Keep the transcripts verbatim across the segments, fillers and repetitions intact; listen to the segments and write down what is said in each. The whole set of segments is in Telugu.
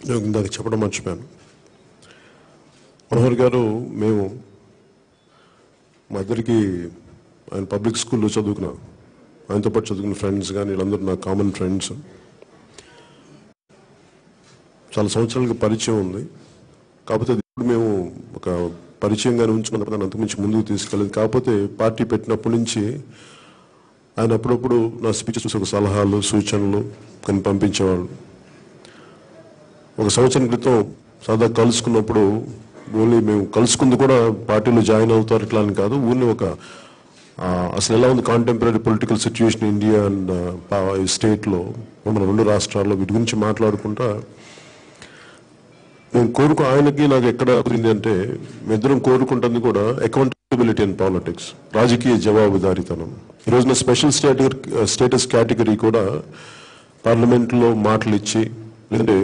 ఇందాక చెప్పడం మర్చిపోయాను. మనోహర్ గారు మేము మా ఇద్దరికి ఆయన పబ్లిక్ స్కూల్లో చదువుకున్నా, ఆయనతో పాటు చదువుకున్న ఫ్రెండ్స్ కానీ వీళ్ళందరూ నా కామన్ ఫ్రెండ్స్. చాలా సంవత్సరాలుగా పరిచయం ఉంది. కాకపోతే ఇప్పుడు మేము ఒక పరిచయంగానే ఉంచుకున్నప్పుడు దాన్ని అంతకుమించి ముందుకు తీసుకెళ్ళేది. కాకపోతే పార్టీ పెట్టినప్పటి నుంచి ఆయన అప్పుడప్పుడు నా స్పీచెస్ ఒక సలహాలు సూచనలు కొన్ని పంపించేవాళ్ళు. ఒక సంవత్సరం క్రితం సరదా కలుసుకున్నప్పుడు ఓన్లీ మేము కలుసుకుంది కూడా పార్టీలో జాయిన్ అవుతారు ఇట్లా అని కాదు, ఊరిని ఒక అసలు ఎలా ఉంది contemporary political situation India and స్టేట్లో మన రెండు రాష్ట్రాల్లో వీటి గురించి మాట్లాడుకుంటా నేను కోరుకు ఆయనకి నాకు ఎక్కడ కుదిరింది అంటే మేమిద్దరం కోరుకుంటుంది కూడా అకౌంటబిలిటీ అండ్ పాలిటిక్స్, రాజకీయ జవాబుదారీతనం. ఈ రోజున స్పెషల్ స్టేటస్ స్టేటస్ కేటగిరీ కూడా పార్లమెంట్లో మాటలు ఇచ్చి, లేదంటే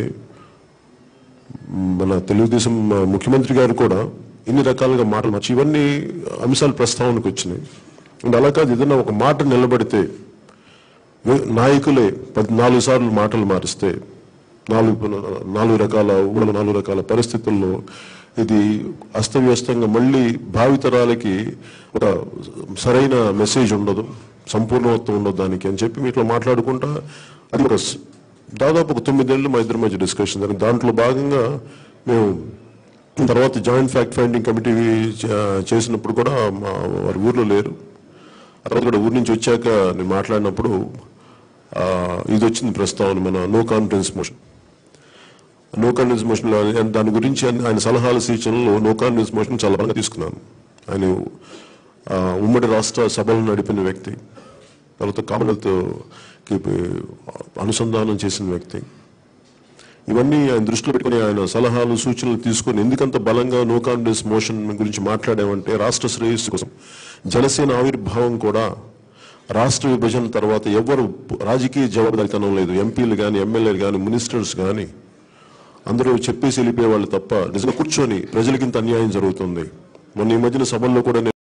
మన తెలుగుదేశం ముఖ్యమంత్రి గారు కూడా ఇన్ని రకాలుగా మాటలు మార్చి ఇవన్నీ అంశాలు ప్రస్తావనకు వచ్చినాయి. అండ్ అలా కాదు, ఏదైనా ఒక మాట నిలబడితే నాయకులే పది నాలుగు సార్లు మాటలు మారిస్తే నాలుగు నాలుగు రకాల ఊళ్ళో నాలుగు రకాల పరిస్థితుల్లో ఇది అస్తవ్యస్తంగా మళ్ళీ భావితరాలకి ఒక సరైన మెసేజ్ ఉండదు, సంపూర్ణత్వం ఉండదు దానికి అని చెప్పి మీట్లో మాట్లాడుకుంటా అది ఒక దాదాపు ఒక తొమ్మిదేళ్ళు మా ఇద్దరి మధ్య డిస్కషన్ జరిగింది. దాంట్లో భాగంగా మేము తర్వాత జాయింట్ ఫ్యాక్ట్ ఫైండింగ్ కమిటీ చేసినప్పుడు కూడా మా వారి ఊర్లో లేరు. ఆ తర్వాత కూడా ఊరి నుంచి వచ్చాక నేను మాట్లాడినప్పుడు ఇది వచ్చింది ప్రస్తావన, మన no confidence motion. No confidence మోషన్లో దాని గురించి ఆయన సలహాల సూచనలో నో కాన్ఫిడెన్స్ మోషన్ చాలా బాగా తీసుకున్నాను. ఆయన ఉమ్మడి రాష్ట్ర సభలను నడిపిన వ్యక్తి, తర్వాత కామన్వెల్త్కి అనుసంధానం చేసిన వ్యక్తి. ఇవన్నీ ఆయన దృష్టిలో పెట్టుకుని ఆయన సలహాలు సూచనలు తీసుకొని ఎందుకంత బలంగా నో కాన్ఫిడెన్స్ మోషన్ గురించి మాట్లాడామంటే రాష్ట్ర శ్రేయస్సు కోసం. జనసేన ఆవిర్భావం కూడా రాష్ట్ర విభజన తర్వాత ఎవరు రాజకీయ జవాబుదారీతనం లేదు, ఎంపీలు కానీ ఎమ్మెల్యేలు కానీ మినిస్టర్స్ కానీ అందరూ చెప్పేసి వెళ్ళిపోయేవాళ్ళు తప్ప నిజంగా కూర్చొని ప్రజలకింత అన్యాయం జరుగుతుంది. మొన్న ఈ మధ్యన సభల్లో కూడా